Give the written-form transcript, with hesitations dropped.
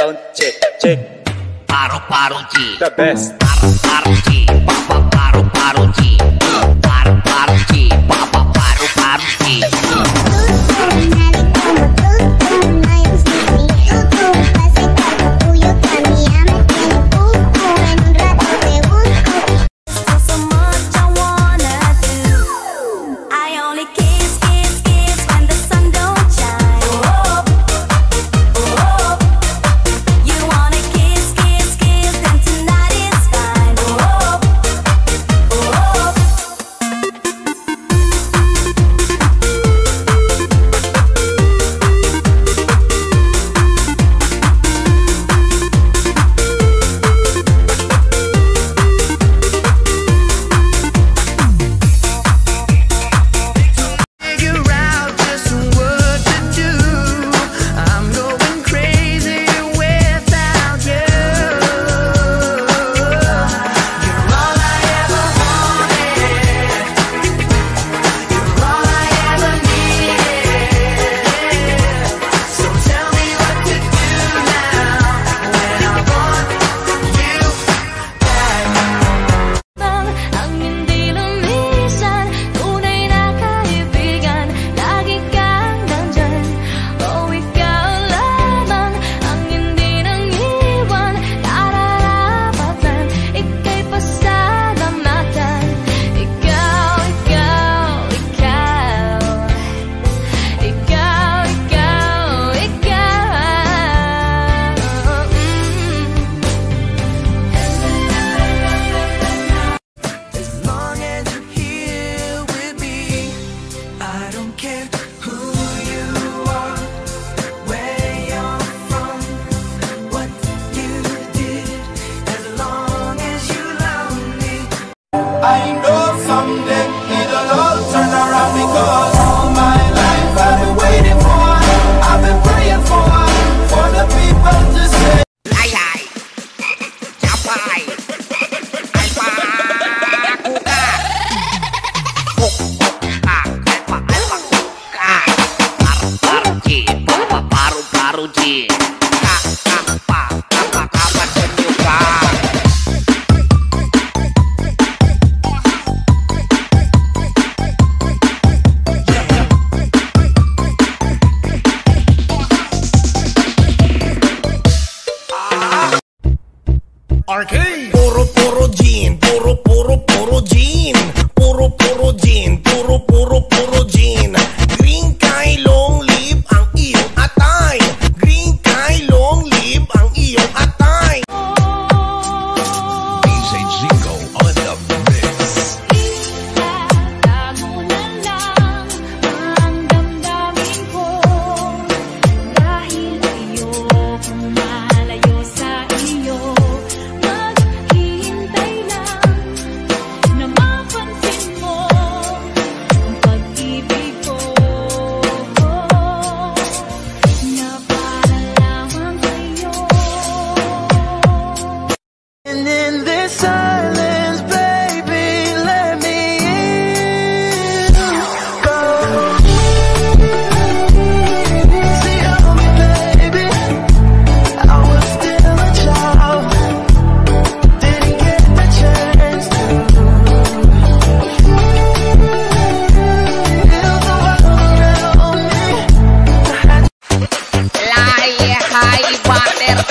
sound check, check. Paru-paru G, The best. paru-paru G, papa paru-paru G, paru-paru G, papa paru-paru G. I know someday it'll all turn around because all my life I've been waiting for, I've been praying for the people to say. Ay ay, capay, ay pa, kuka, kuka, ay pa, kuka, paru-paru G, papa paru-paru G, pa, kapat senyuka. Arcade. Puro gin, puro gin, puro gin, puro gin. Green kay long live ang iyong atay. Green kay long live ang iyong atay. DJ Jingo on the mix. Itago na lang ang damdamin ko dahil ayokong malayo sa iyo. Maghihintay lang na mapansin mo ang pag-ibig ko na para lamang sa'yo. And in this silence, baby, let me in. Go. See how me, baby, I was still a child, didn't get the chance to feel the world around me. Lie, high, water,